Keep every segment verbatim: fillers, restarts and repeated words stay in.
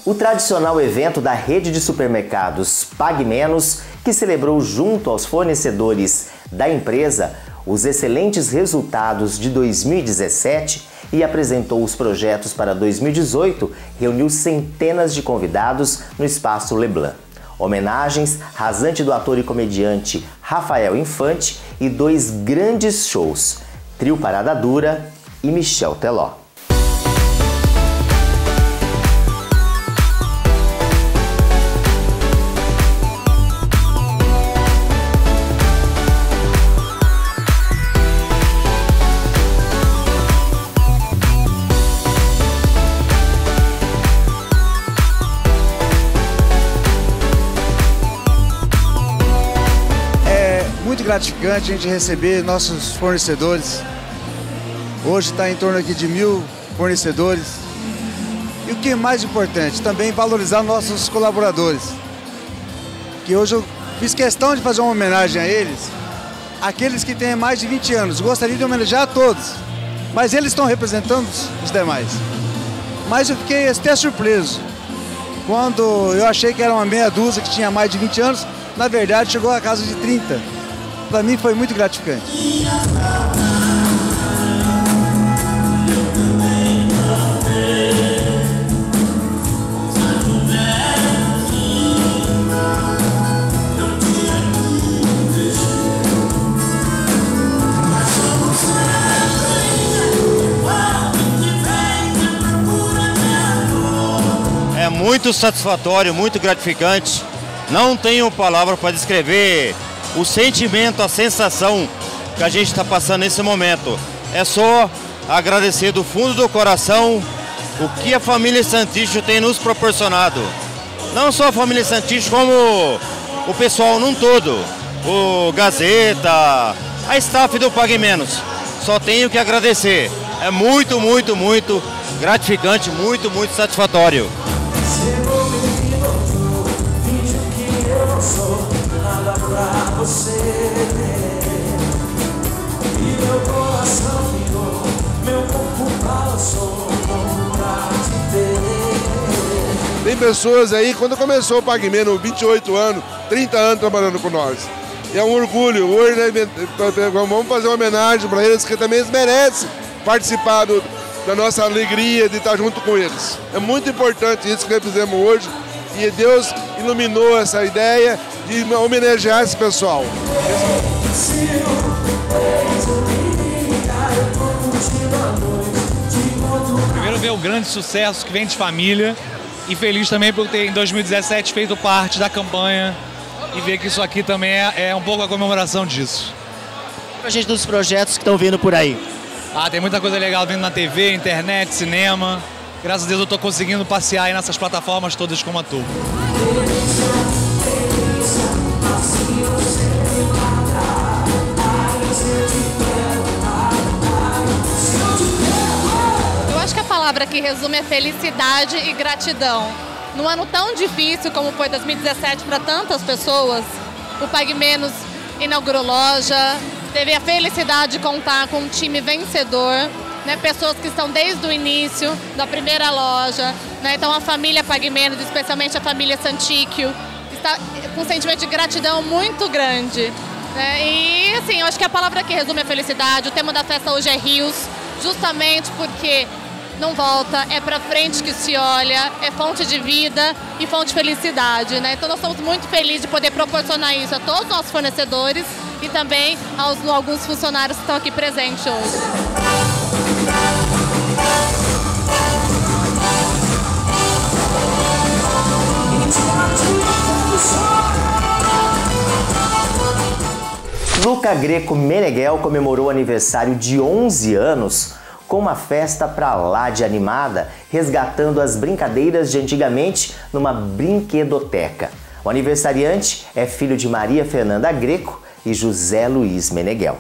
O tradicional evento da rede de supermercados Pague Menos, que celebrou junto aos fornecedores da empresa os excelentes resultados de dois mil e dezessete e apresentou os projetos para dois mil e dezoito, reuniu centenas de convidados no Espaço Leblanc. Homenagens rasante do ator e comediante Rafael Infante e dois grandes shows, Trio Parada Dura e Michel Teló. Muito gratificante a gente receber nossos fornecedores. Hoje está em torno aqui de mil fornecedores. E o que é mais importante, também valorizar nossos colaboradores. Que hoje eu fiz questão de fazer uma homenagem a eles, aqueles que têm mais de vinte anos. Gostaria de homenagear a todos, mas eles estão representando os demais. Mas eu fiquei até surpreso quando eu achei que era uma meia dúzia que tinha mais de vinte anos, na verdade chegou a casa de trinta. Para mim foi muito gratificante. É muito satisfatório, muito gratificante. Não tenho palavra para descrever o sentimento, a sensação que a gente está passando nesse momento. É só agradecer do fundo do coração o que a família Santicho tem nos proporcionado. Não só a família Santicho, como o pessoal num todo. O Gazeta, a staff do Pague Menos. Só tenho que agradecer. É muito, muito, muito gratificante, muito, muito satisfatório. Nada pra você e meu coração virou, meu corpo balançou pra te ter. Tem pessoas aí, quando começou o Pague Menos, vinte e oito anos, trinta anos trabalhando com nós. E é um orgulho, hoje né, vamos fazer uma homenagem para eles, que também eles merecem participar do, da nossa alegria de estar junto com eles. É muito importante isso que fizemos hoje e Deus iluminou essa ideia de homenagear esse pessoal. Primeiro ver o grande sucesso que vem de família e feliz também por ter em dois mil e dezessete feito parte da campanha e ver que isso aqui também é, é um pouco a comemoração disso. Pra gente dos projetos que estão vindo por aí. Ah, tem muita coisa legal vindo na T V, internet, cinema. Graças a Deus eu estou conseguindo passear aí nessas plataformas todas como ator. Eu acho que a palavra que resume é felicidade e gratidão. Num ano tão difícil como foi dois mil e dezessete para tantas pessoas, o Pague Menos inaugurou loja, teve a felicidade de contar com um time vencedor. Né, pessoas que estão desde o início da primeira loja, né, então a família Pague Menos, especialmente a família Santíquio, está com um sentimento de gratidão muito grande. Né, e assim, eu acho que a palavra que resume a felicidade, o tema da festa hoje é Rios, justamente porque não volta, é pra frente que se olha, é fonte de vida e fonte de felicidade. Né, então nós estamos muito felizes de poder proporcionar isso a todos os nossos fornecedores e também aos alguns funcionários que estão aqui presentes hoje. Luca Greco Meneghel comemorou o aniversário de onze anos com uma festa pra lá de animada, resgatando as brincadeiras de antigamente numa brinquedoteca. O aniversariante é filho de Maria Fernanda Greco e José Luiz Meneghel.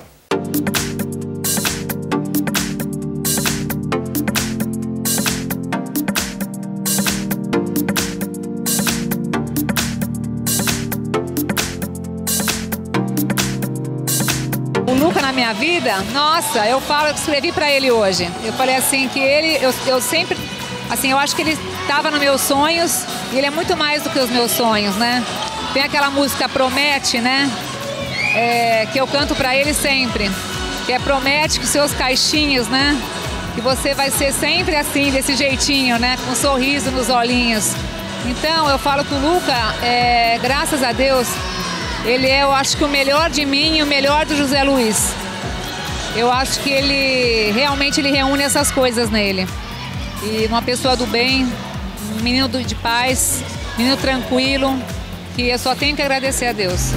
O Luca na minha vida, nossa, eu falo, eu escrevi pra ele hoje. Eu falei assim que ele, eu, eu sempre, assim, eu acho que ele estava nos meus sonhos e ele é muito mais do que os meus sonhos, né? Tem aquela música Promete, né? É, que eu canto para ele sempre. Que é Promete que seus caixinhos, né? Que você vai ser sempre assim, desse jeitinho, né? Com um sorriso nos olhinhos. Então, eu falo que o Luca, é, graças a Deus, ele é, eu acho que o melhor de mim e o melhor do José Luiz. Eu acho que ele, realmente, ele reúne essas coisas nele. E uma pessoa do bem, um menino de paz, menino tranquilo, que eu só tenho que agradecer a Deus.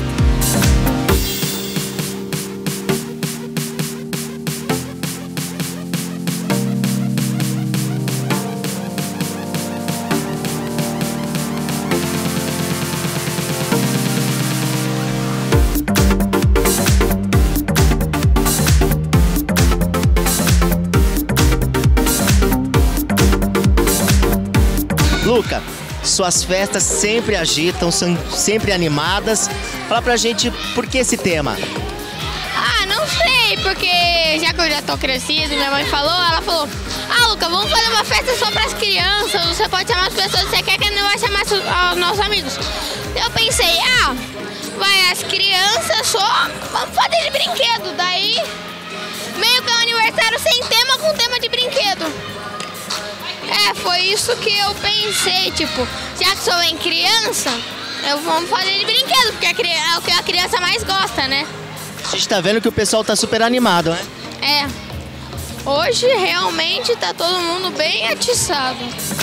Luca, suas festas sempre agitam, são sempre animadas. Fala pra gente por que esse tema? Ah, não sei, porque já que eu já tô crescido, minha mãe falou, ela falou: ah, Luca, vamos fazer uma festa só pras crianças, você pode chamar as pessoas que você quer, que não vai chamar os nossos amigos. Eu pensei, ah, vai as crianças só, vamos fazer de brinquedo. Daí, meio que é um aniversário sem tema, com tema de brinquedo. É, foi isso que eu pensei, tipo, já que sou em criança, eu vou fazer de brinquedo, porque é o que a criança mais gosta, né? A gente tá vendo que o pessoal tá super animado, né? É, hoje realmente tá todo mundo bem atiçado.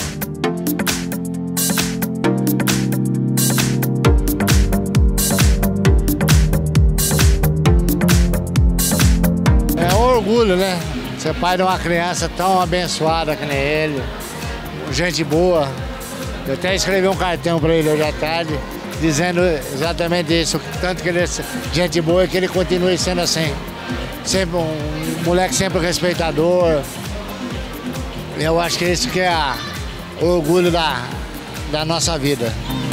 É um orgulho, né? Ser pai de uma criança tão abençoada que nem ele, gente boa. Eu até escrevi um cartão para ele hoje à tarde, dizendo exatamente isso, tanto que ele é gente boa e que ele continue sendo assim. Sempre um moleque sempre respeitador. Eu acho que isso que é a, o orgulho da, da nossa vida.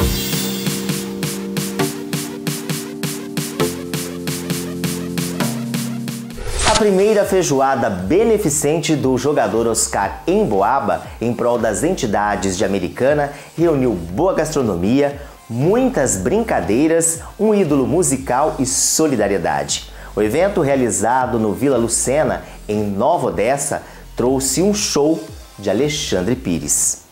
A primeira feijoada beneficente do jogador Oscar Emboaba, em prol das entidades de Americana, reuniu boa gastronomia, muitas brincadeiras, um ídolo musical e solidariedade. O evento, realizado no Vila Lucena, em Nova Odessa, trouxe um show de Alexandre Pires.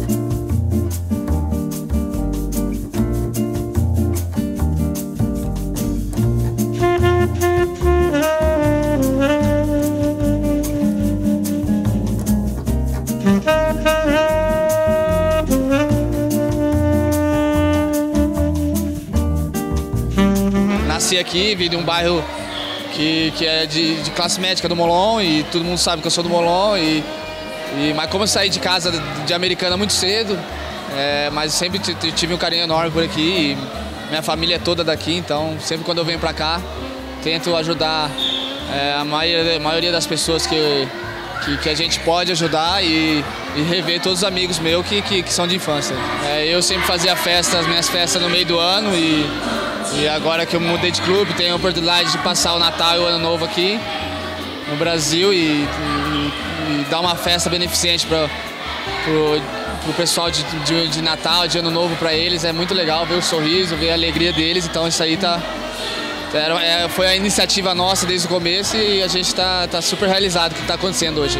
Nasci aqui, vim de um bairro que, que é de, de classe médica do Molon e todo mundo sabe que eu sou do Molon. E, e, mas como eu saí de casa de, de Americana muito cedo, é, mas sempre tive um carinho enorme por aqui. E minha família é toda daqui, então sempre quando eu venho pra cá, tento ajudar é, a, maioria, a maioria das pessoas que, que, que a gente pode ajudar e, e rever todos os amigos meus que, que, que são de infância. É, eu sempre fazia festas, as minhas festas no meio do ano e, e agora que eu mudei de clube, tenho a oportunidade de passar o Natal e o Ano Novo aqui no Brasil e, e, e dar uma festa beneficente para o pessoal de, de, de Natal, de Ano Novo para eles. É muito legal ver o sorriso, ver a alegria deles, então isso aí tá... Era, é, foi a iniciativa nossa desde o começo e a gente está tá super realizado com o que está acontecendo hoje.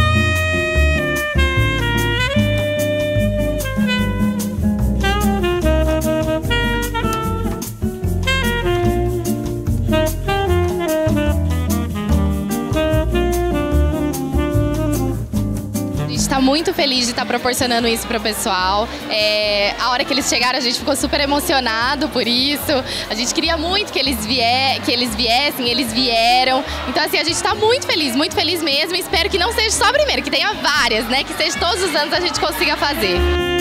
Está muito feliz de estar proporcionando isso para o pessoal. É, a hora que eles chegaram, a gente ficou super emocionado por isso. A gente queria muito que eles, vier, que eles viessem, eles vieram. Então, assim, a gente está muito feliz, muito feliz mesmo. E espero que não seja só a primeira, que tenha várias, né? Que seja todos os anos a gente consiga fazer.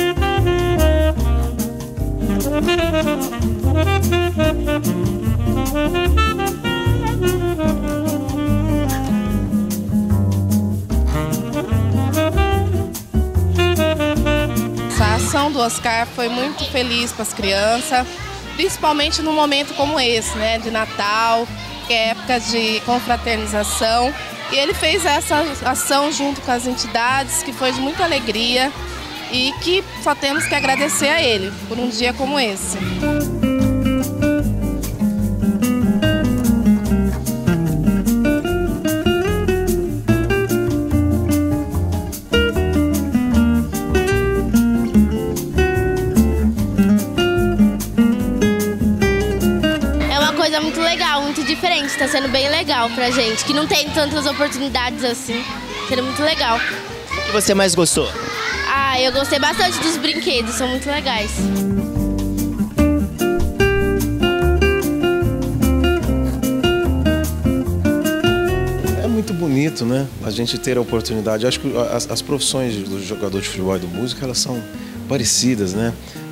A ação do Oscar foi muito feliz para as crianças, principalmente num momento como esse, né, de Natal, que é época de confraternização. E ele fez essa ação junto com as entidades, que foi de muita alegria. e que só temos que agradecer a ele por um dia como esse. Muito legal, muito diferente, está sendo bem legal pra gente, que não tem tantas oportunidades assim, sendo muito legal. O que você mais gostou? Ah, eu gostei bastante dos brinquedos, são muito legais. É muito bonito, né? A gente ter a oportunidade. Eu acho que as, as profissões do jogador de futebol e do músico, elas são parecidas, né?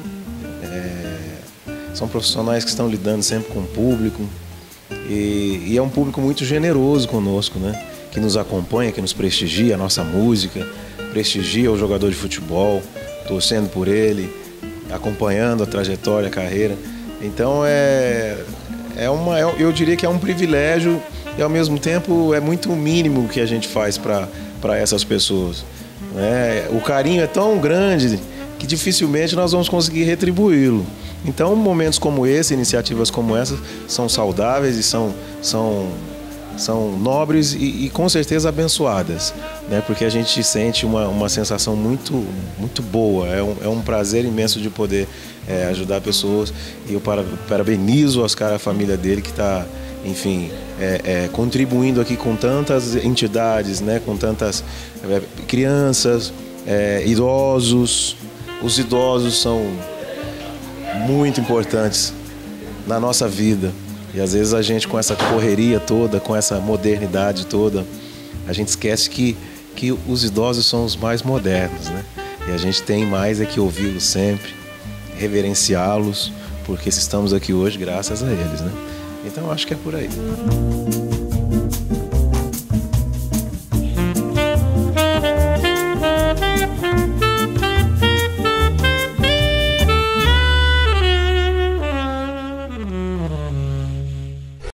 São profissionais que estão lidando sempre com o público e, e é um público muito generoso conosco, né? Que nos acompanha, que nos prestigia a nossa música, prestigia o jogador de futebol, torcendo por ele, acompanhando a trajetória, a carreira. Então é, é uma, eu diria que é um privilégio e ao mesmo tempo é muito mínimo o que a gente faz para essas pessoas, né? O carinho é tão grande que dificilmente nós vamos conseguir retribuí-lo. Então, momentos como esse, iniciativas como essas, são saudáveis e são, são, são nobres e, e com certeza abençoadas, né? Porque a gente sente uma, uma sensação muito, muito boa, é um, é um prazer imenso de poder é, ajudar pessoas. E eu parabenizo o Oscar e a família dele que está, enfim, é, é, contribuindo aqui com tantas entidades, né? Com tantas é, crianças, é, idosos. Os idosos são muito importantes na nossa vida e às vezes a gente, com essa correria toda, com essa modernidade toda, a gente esquece que, que os idosos são os mais modernos, né? E a gente tem mais é que ouvi-los sempre, reverenciá-los, porque estamos aqui hoje graças a eles, né? Então acho que é por aí.